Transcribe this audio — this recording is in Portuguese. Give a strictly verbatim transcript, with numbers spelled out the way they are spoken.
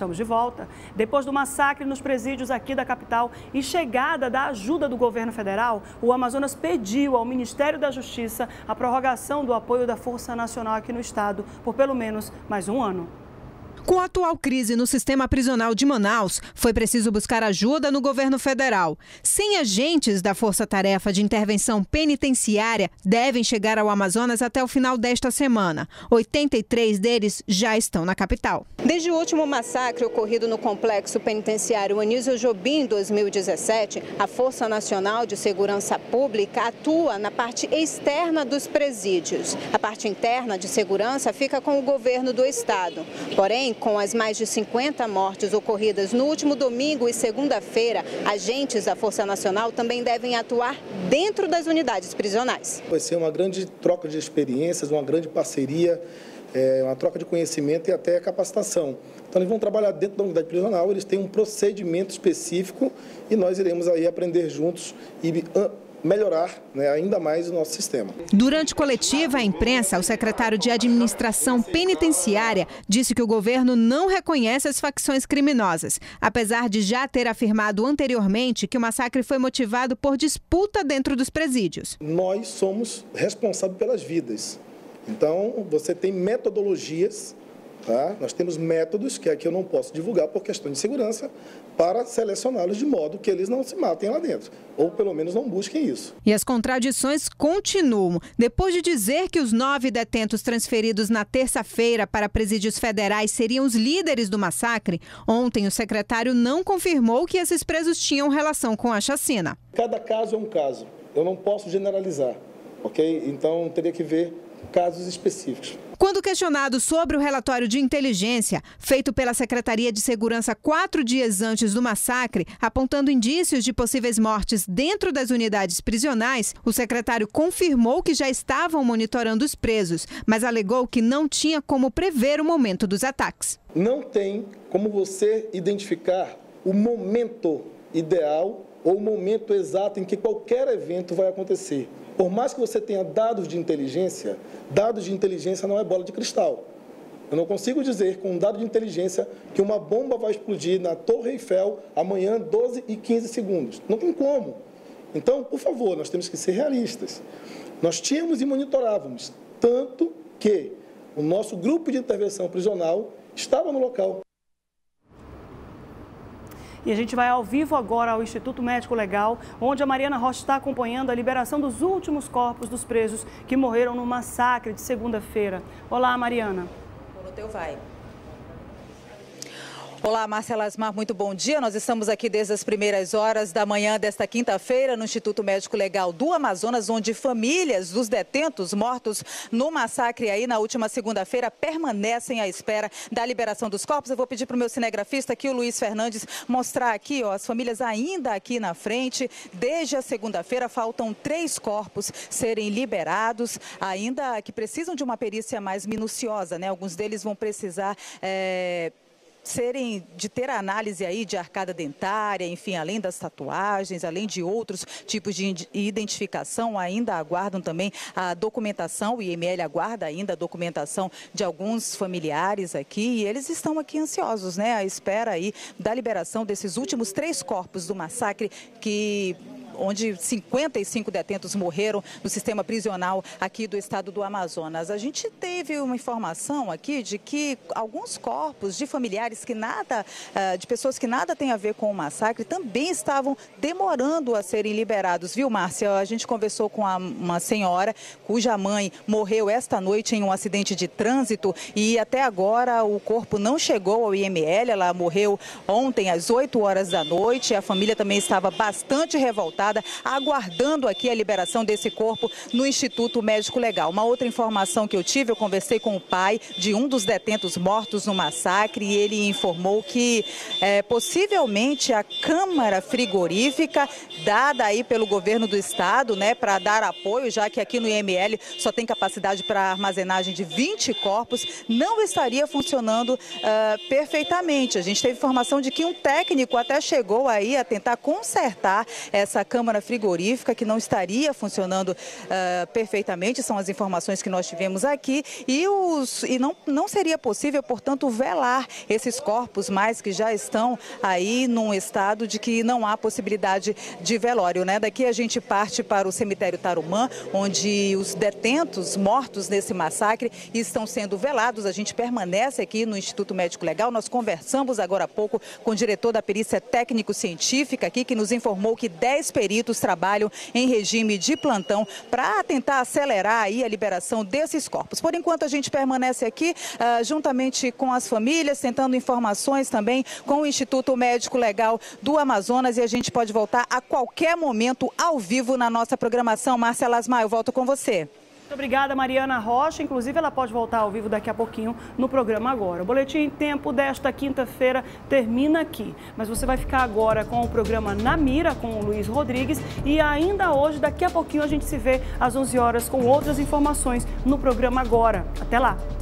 estamos de volta. Depois do massacre nos presídios aqui da capital e chegada da ajuda do governo federal, o Amazonas pediu ao Ministério da Justiça a prorrogação do apoio da Força Nacional aqui no estado por pelo menos mais um ano. Com a atual crise no sistema prisional de Manaus, foi preciso buscar ajuda no governo federal. cem agentes da Força Tarefa de Intervenção Penitenciária devem chegar ao Amazonas até o final desta semana. oitenta e três deles já estão na capital. Desde o último massacre ocorrido no complexo penitenciário Anísio Jobim em dois mil e dezessete, a Força Nacional de Segurança Pública atua na parte externa dos presídios. A parte interna de segurança fica com o governo do estado. Porém, com as mais de cinquenta mortes ocorridas no último domingo e segunda-feira, agentes da Força Nacional também devem atuar dentro das unidades prisionais. Vai ser uma grande troca de experiências, uma grande parceria, é, uma troca de conhecimento e até capacitação. Então, eles vão trabalhar dentro da unidade prisional, eles têm um procedimento específico e nós iremos aí aprender juntos e melhorar, né, ainda mais o nosso sistema. Durante coletiva à imprensa, o secretário de Administração Penitenciária disse que o governo não reconhece as facções criminosas, apesar de já ter afirmado anteriormente que o massacre foi motivado por disputa dentro dos presídios. Nós somos responsáveis pelas vidas. Então, você tem metodologias, tá? Nós temos métodos que aqui eu não posso divulgar por questão de segurança, para selecioná-los de modo que eles não se matem lá dentro, ou pelo menos não busquem isso. E as contradições continuam. Depois de dizer que os nove detentos transferidos na terça-feira para presídios federais seriam os líderes do massacre, ontem o secretário não confirmou que esses presos tinham relação com a chacina. Cada caso é um caso. Eu não posso generalizar, ok? Então teria que ver casos específicos. Quando questionado sobre o relatório de inteligência feito pela Secretaria de Segurança quatro dias antes do massacre, apontando indícios de possíveis mortes dentro das unidades prisionais, o secretário confirmou que já estavam monitorando os presos, mas alegou que não tinha como prever o momento dos ataques. Não tem como você identificar o momento ideal ou o momento exato em que qualquer evento vai acontecer. Por mais que você tenha dados de inteligência, dados de inteligência não é bola de cristal. Eu não consigo dizer com um dado de inteligência que uma bomba vai explodir na Torre Eiffel amanhã, doze e quinze segundos. Não tem como. Então, por favor, nós temos que ser realistas. Nós tínhamos e monitorávamos, tanto que o nosso grupo de intervenção prisional estava no local. E a gente vai ao vivo agora ao Instituto Médico Legal, onde a Mariana Rocha está acompanhando a liberação dos últimos corpos dos presos que morreram no massacre de segunda-feira. Olá, Mariana. O teu vai. Olá, Marcela Asmar, muito bom dia. Nós estamos aqui desde as primeiras horas da manhã desta quinta-feira no Instituto Médico Legal do Amazonas, onde famílias dos detentos mortos no massacre aí na última segunda-feira permanecem à espera da liberação dos corpos. Eu vou pedir para o meu cinegrafista aqui, o Luiz Fernandes, mostrar aqui, ó, as famílias ainda aqui na frente. Desde a segunda-feira faltam três corpos serem liberados, ainda que precisam de uma perícia mais minuciosa, né? Alguns deles vão precisar... É... serem, de ter a análise aí de arcada dentária, enfim, além das tatuagens, além de outros tipos de identificação, ainda aguardam também a documentação, o I M L aguarda ainda a documentação de alguns familiares aqui, e eles estão aqui ansiosos, né, à espera aí da liberação desses últimos três corpos do massacre que... onde cinquenta e cinco detentos morreram no sistema prisional aqui do estado do Amazonas. A gente teve uma informação aqui de que alguns corpos de familiares que nada, de pessoas que nada têm a ver com o massacre, também estavam demorando a serem liberados, viu, Márcia? A gente conversou com uma senhora cuja mãe morreu esta noite em um acidente de trânsito e até agora o corpo não chegou ao I M L, ela morreu ontem às oito horas da noite, a família também estava bastante revoltada, aguardando aqui a liberação desse corpo no Instituto Médico Legal. Uma outra informação que eu tive, eu conversei com o pai de um dos detentos mortos no massacre e ele informou que é, possivelmente a câmara frigorífica dada aí pelo governo do estado, né, para dar apoio, já que aqui no I M L só tem capacidade para armazenagem de vinte corpos, não estaria funcionando uh, perfeitamente. A gente teve informação de que um técnico até chegou aí a tentar consertar essa câmara frigorífica que não estaria funcionando uh, perfeitamente, são as informações que nós tivemos aqui, e, os, e não, não seria possível, portanto, velar esses corpos mais que já estão aí num estado de que não há possibilidade de velório, né? Daqui a gente parte para o cemitério Tarumã, onde os detentos mortos nesse massacre estão sendo velados. A gente permanece aqui no Instituto Médico Legal. Nós conversamos agora há pouco com o diretor da perícia técnico-científica aqui, que nos informou que dez peritos trabalham em regime de plantão para tentar acelerar aí a liberação desses corpos. Por enquanto, a gente permanece aqui uh, juntamente com as famílias, tentando informações também com o Instituto Médico Legal do Amazonas, e a gente pode voltar a qualquer momento ao vivo na nossa programação. Márcia Lasmar, eu volto com você. Muito obrigada, Mariana Rocha. Inclusive, ela pode voltar ao vivo daqui a pouquinho no programa Agora. O Boletim em Tempo desta quinta-feira termina aqui. Mas você vai ficar agora com o programa Na Mira, com o Luiz Rodrigues. E ainda hoje, daqui a pouquinho, a gente se vê às onze horas com outras informações no programa Agora. Até lá!